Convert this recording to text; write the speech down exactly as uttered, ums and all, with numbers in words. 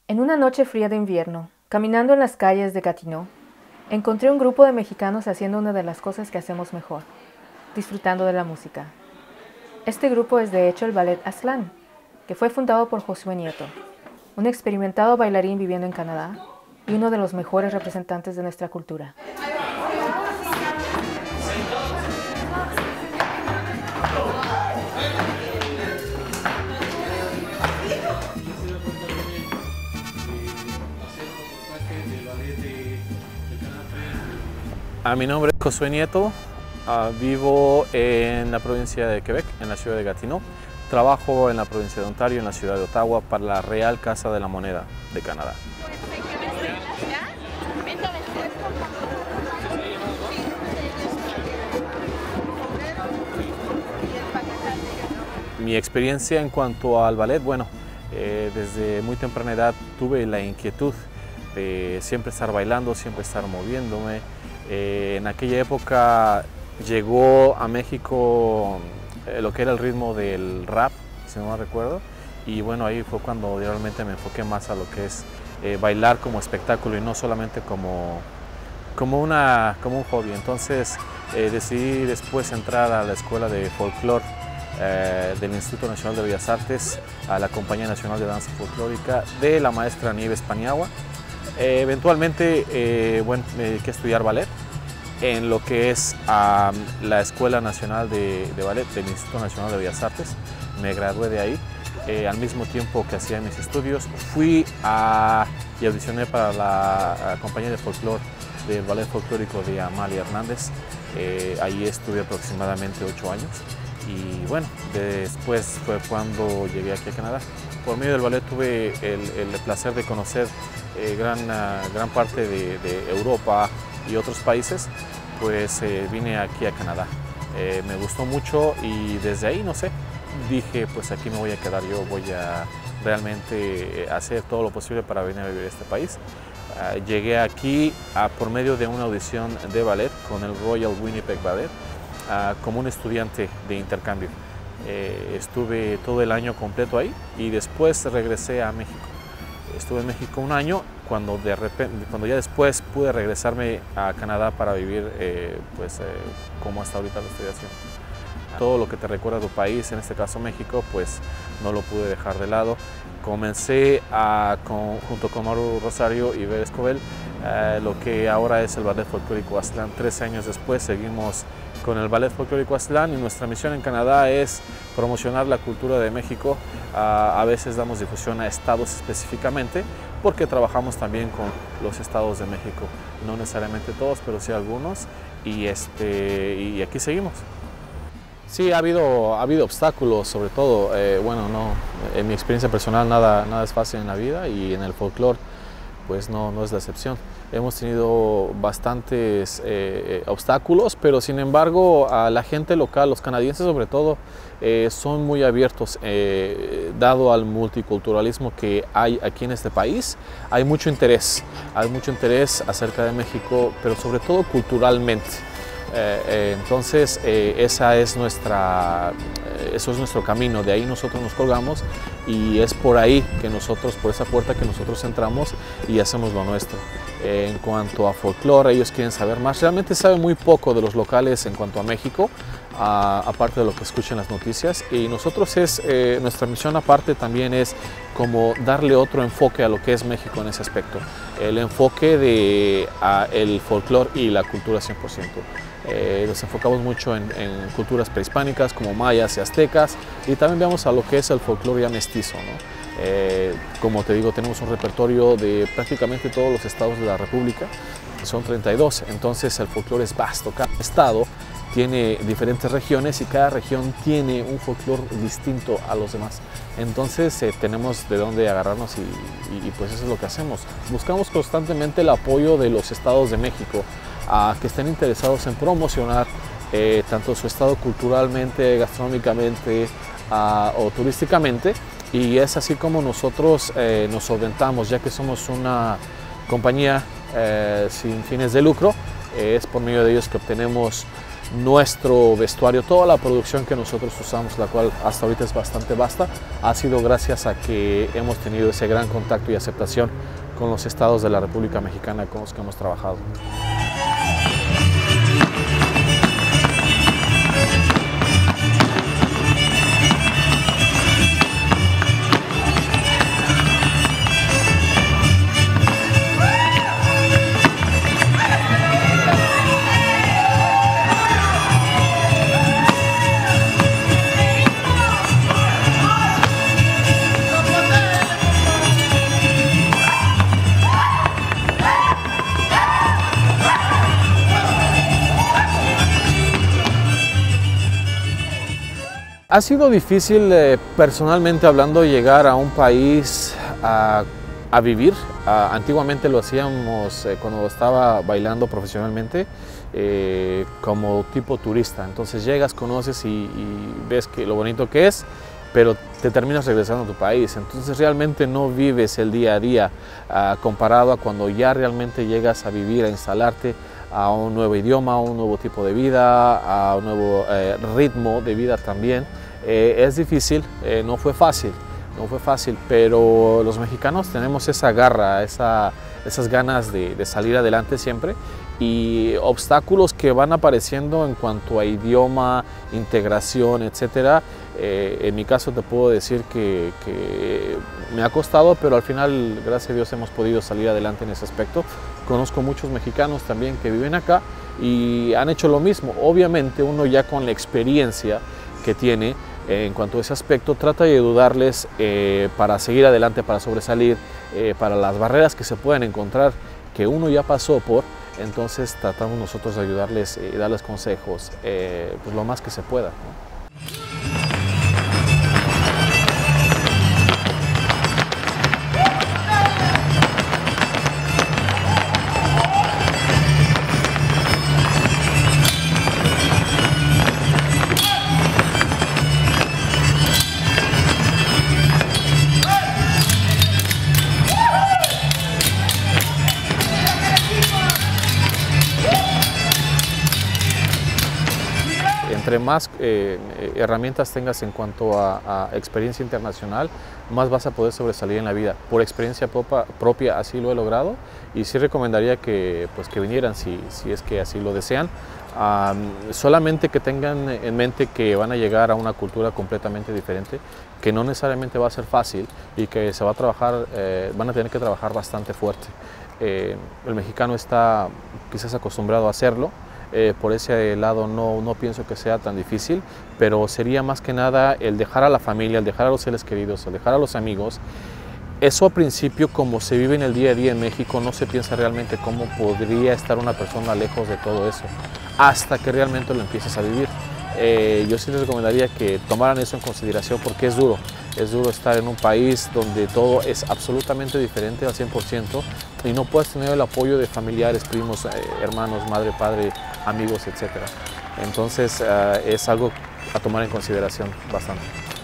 En una noche fría de invierno, caminando en las calles de Gatineau, encontré un grupo de mexicanos haciendo una de las cosas que hacemos mejor, disfrutando de la música. Este grupo es de hecho el Ballet Aztlán, que fue fundado por Josué Nieto, un experimentado bailarín viviendo en Canadá y uno de los mejores representantes de nuestra cultura. A mi nombre es Josué Nieto, uh, vivo en la provincia de Quebec, en la ciudad de Gatineau. Trabajo en la provincia de Ontario, en la ciudad de Ottawa, para la Real Casa de la Moneda de Canadá. Mi experiencia en cuanto al ballet, bueno, eh, desde muy temprana edad tuve la inquietud de siempre estar bailando, siempre estar moviéndome. Eh, en aquella época llegó a México eh, lo que era el ritmo del rap, si no mal recuerdo, y bueno, ahí fue cuando realmente me enfoqué más a lo que es eh, bailar como espectáculo y no solamente como, como, una, como un hobby. Entonces eh, decidí después entrar a la escuela de folclore eh, del Instituto Nacional de Bellas Artes, a la Compañía Nacional de Danza Folclórica de la maestra Nieves Paniagua. Eh, eventualmente, eh, bueno, me dediqué a estudiar ballet en lo que es um, la Escuela Nacional de, de Ballet del Instituto Nacional de Bellas Artes. Me gradué de ahí. Eh, al mismo tiempo que hacía mis estudios, fui a, y audicioné para la a compañía de folclore del ballet folclórico de Amalia Hernández. Eh, ahí estuve aproximadamente ocho años y bueno, después fue cuando llegué aquí a Canadá. Por medio del ballet tuve el, el placer de conocer eh, gran, uh, gran parte de, de Europa y otros países, pues eh, vine aquí a Canadá. Eh, me gustó mucho y desde ahí, no sé, dije pues aquí me voy a quedar, yo voy a realmente hacer todo lo posible para venir a vivir a este país. Uh, llegué aquí uh, por medio de una audición de ballet con el Royal Winnipeg Ballet uh, como un estudiante de intercambio. Eh, estuve todo el año completo ahí y después regresé a México. Estuve en México un año, cuando, de repente, cuando ya después pude regresarme a Canadá para vivir eh, pues, eh, como hasta ahorita lo estoy haciendo. Todo lo que te recuerda a tu país, en este caso México, pues no lo pude dejar de lado. Comencé a, con, junto con Maru Rosario y Ver Escobel, eh, lo que ahora es el Ballet Folclórico Aztlán. Tres años después seguimos con el Ballet Folclórico Aztlán y nuestra misión en Canadá es promocionar la cultura de México. A, a veces damos difusión a estados específicamente porque trabajamos también con los estados de México. No necesariamente todos, pero sí algunos y, este, y aquí seguimos. Sí, ha habido, ha habido obstáculos, sobre todo, eh, bueno, no, en mi experiencia personal nada, nada es fácil en la vida y en el folclore pues no, no es la excepción. Hemos tenido bastantes eh, obstáculos, pero sin embargo a la gente local, los canadienses sobre todo, eh, son muy abiertos, eh, dado al multiculturalismo que hay aquí en este país. Hay mucho interés, hay mucho interés acerca de México, pero sobre todo culturalmente. Eh, eh, entonces eh, esa es nuestra, eh, eso es nuestro camino, de ahí nosotros nos colgamos y es por ahí que nosotros, por esa puerta que nosotros entramos y hacemos lo nuestro. Eh, en cuanto a folclore, ellos quieren saber más, realmente saben muy poco de los locales en cuanto a México, a, aparte de lo que escuchan las noticias, y nosotros es, eh, nuestra misión aparte también es como darle otro enfoque a lo que es México en ese aspecto, el enfoque de a, el folclore y la cultura cien por ciento. Eh, nos enfocamos mucho en, en culturas prehispánicas como mayas y aztecas y también vemos a lo que es el folclore ya mestizo, ¿no? Eh, como te digo, tenemos un repertorio de prácticamente todos los estados de la República, son treinta y dos, entonces el folclore es vasto, cada estado tiene diferentes regiones y cada región tiene un folclore distinto a los demás. Entonces eh, tenemos de dónde agarrarnos y, y, y pues eso es lo que hacemos. Buscamos constantemente el apoyo de los estados de México a que estén interesados en promocionar eh, tanto su estado culturalmente, gastronómicamente uh, o turísticamente, y es así como nosotros eh, nos solventamos, ya que somos una compañía eh, sin fines de lucro. Eh, es por medio de ellos que obtenemos nuestro vestuario, toda la producción que nosotros usamos, la cual hasta ahorita es bastante vasta, ha sido gracias a que hemos tenido ese gran contacto y aceptación con los estados de la República Mexicana con los que hemos trabajado. Ha sido difícil, eh, personalmente hablando, llegar a un país a, a vivir. A, antiguamente lo hacíamos eh, cuando estaba bailando profesionalmente eh, como tipo turista. Entonces llegas, conoces y, y ves que lo bonito que es, pero te terminas regresando a tu país. Entonces realmente no vives el día a día uh, comparado a cuando ya realmente llegas a vivir, a instalarte a un nuevo idioma, a un nuevo tipo de vida, a un nuevo eh, ritmo de vida también. Eh, es difícil, eh, no fue fácil, no fue fácil, pero los mexicanos tenemos esa garra, esa, esas ganas de, de salir adelante siempre, y obstáculos que van apareciendo en cuanto a idioma, integración, etcétera. Eh, en mi caso te puedo decir que, que me ha costado, pero al final, gracias a Dios, hemos podido salir adelante en ese aspecto. Conozco muchos mexicanos también que viven acá y han hecho lo mismo. Obviamente uno ya con la experiencia que tiene en cuanto a ese aspecto, trata de ayudarles eh, para seguir adelante, para sobresalir, eh, para las barreras que se pueden encontrar, que uno ya pasó por. Entonces tratamos nosotros de ayudarles y darles consejos, eh, pues lo más que se pueda, ¿no? Entre más eh, herramientas tengas en cuanto a, a experiencia internacional, más vas a poder sobresalir en la vida. Por experiencia propia, propia así lo he logrado, y sí recomendaría que, pues, que vinieran si, si es que así lo desean. Um, solamente que tengan en mente que van a llegar a una cultura completamente diferente, que no necesariamente va a ser fácil y que se va a trabajar, eh, van a tener que trabajar bastante fuerte. Eh, el mexicano está quizás acostumbrado a hacerlo. Eh, por ese lado no, no pienso que sea tan difícil, pero sería más que nada el dejar a la familia, el dejar a los seres queridos, el dejar a los amigos. Eso al principio, como se vive en el día a día en México, no se piensa realmente cómo podría estar una persona lejos de todo eso, hasta que realmente lo empieces a vivir. Eh, yo sí les recomendaría que tomaran eso en consideración, porque es duro. Es duro estar en un país donde todo es absolutamente diferente al cien por ciento y no puedes tener el apoyo de familiares, primos, eh, hermanos, madre, padre, amigos, etcétera. Entonces uh, es algo a tomar en consideración bastante.